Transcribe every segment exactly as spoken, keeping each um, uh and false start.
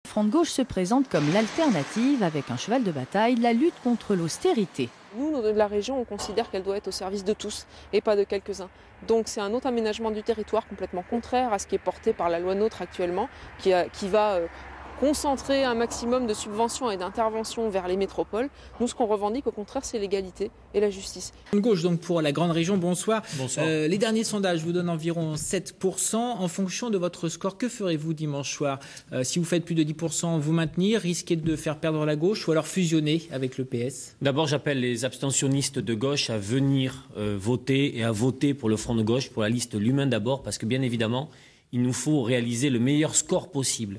Le Front de gauche se présente comme l'alternative avec un cheval de bataille, la lutte contre l'austérité. Nous, de la région, on considère qu'elle doit être au service de tous et pas de quelques-uns. Donc c'est un autre aménagement du territoire complètement contraire à ce qui est porté par la loi NOTRe actuellement, qui, a, qui va euh, concentrer un maximum de subventions et d'interventions vers les métropoles. Nous, ce qu'on revendique, au contraire, c'est l'égalité et la justice. Gauche, donc pour la grande région, bonsoir. Bonsoir. Euh, les derniers sondages vous donnent environ sept pour cent. En fonction de votre score, que ferez-vous dimanche soir? euh, Si vous faites plus de dix pour cent, vous maintenir, risquez de faire perdre la gauche ou alors fusionner avec le P S? D'abord, j'appelle les abstentionnistes de gauche à venir euh, voter et à voter pour le Front de gauche, pour la liste L'Humain d'abord, parce que bien évidemment, il nous faut réaliser le meilleur score possible,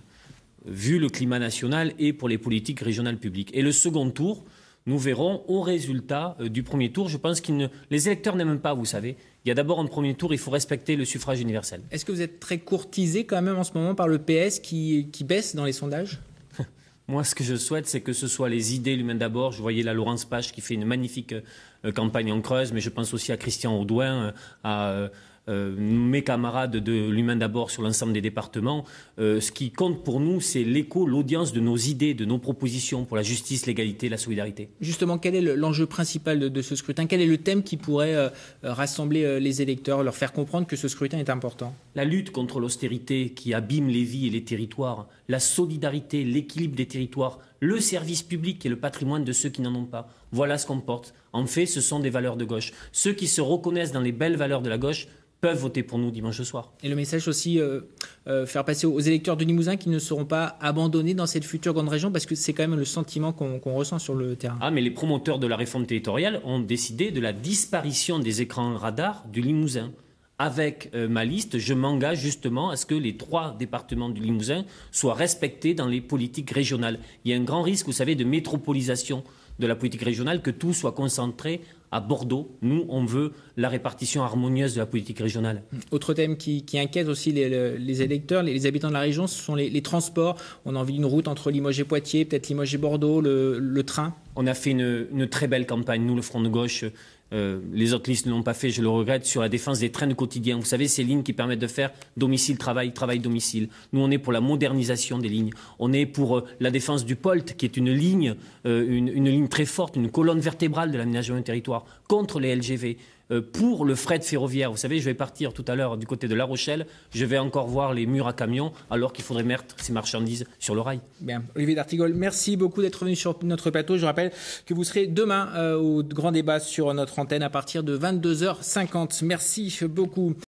vu le climat national et pour les politiques régionales publiques. Et le second tour, nous verrons au résultat euh, du premier tour. Je pense que les électeurs n'aiment pas, vous savez. Il y a d'abord un premier tour, il faut respecter le suffrage universel. Est-ce que vous êtes très courtisé quand même en ce moment par le P S qui, qui baisse dans les sondages? Moi, ce que je souhaite, c'est que ce soit les idées L'Humain d'abord. Je voyais la Laurence Pache qui fait une magnifique euh, campagne en Creuse, mais je pense aussi à Christian Audouin, euh, à euh, euh, mes camarades de L'Humain d'abord sur l'ensemble des départements. Euh, ce qui compte pour nous, c'est l'écho, l'audience de nos idées, de nos propositions pour la justice, l'égalité, la solidarité. Justement, quel est l'enjeu principal de, de ce scrutin? Quel est le thème qui pourrait euh, rassembler euh, les électeurs, leur faire comprendre que ce scrutin est important? La lutte contre l'austérité qui abîme les vies et les territoires, la solidarité, l'équilibre des territoires, le service public et le patrimoine de ceux qui n'en ont pas. Voilà ce qu'on porte. En fait, ce sont des valeurs de gauche. Ceux qui se reconnaissent dans les belles valeurs de la gauche peuvent voter pour nous dimanche soir. Et le message aussi, euh, euh, faire passer aux électeurs du Limousin qu'ils ne seront pas abandonnés dans cette future grande région, parce que c'est quand même le sentiment qu'on qu'on ressent sur le terrain. Ah, mais les promoteurs de la réforme territoriale ont décidé de la disparition des écrans radars du Limousin. Avec euh, ma liste, je m'engage justement à ce que les trois départements du Limousin soient respectés dans les politiques régionales. Il y a un grand risque, vous savez, de métropolisation de la politique régionale, que tout soit concentré à Bordeaux. Nous, on veut la répartition harmonieuse de la politique régionale. Autre thème qui, qui inquiète aussi les, les électeurs, les, les habitants de la région, ce sont les, les transports. On a envie d'une route entre Limoges et Poitiers, peut-être Limoges et Bordeaux, le, le train. On a fait une, une très belle campagne, nous, le Front de gauche. Euh, les autres listes ne l'ont pas fait, je le regrette, sur la défense des trains de quotidien. Vous savez, ces lignes qui permettent de faire domicile-travail, travail-domicile. Nous, on est pour la modernisation des lignes. On est pour euh, la défense du P O L T, qui est une ligne, euh, une, une ligne très forte, une colonne vertébrale de l'aménagement du territoire, contre les L G V. Euh, pour le fret ferroviaire, vous savez, je vais partir tout à l'heure du côté de La Rochelle, je vais encore voir les murs à camions, alors qu'il faudrait mettre ces marchandises sur le rail. Bien, Olivier d'Artigol, merci beaucoup d'être venu sur notre plateau. Je rappelle que vous serez demain euh, au grand débat sur notre antenne à partir de vingt-deux heures cinquante. Merci beaucoup.